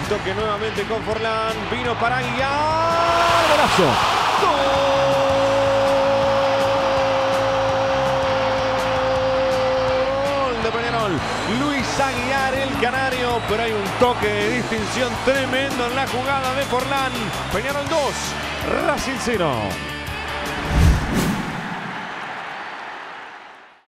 toque nuevamente con Forlán. Vino para Aguiar. ¡Golazo! ¡Gol de Peñarol! Luis Aguiar, el canario. Pero hay un toque de distinción tremendo en la jugada de Forlán. Peñarol 2, Racing 0.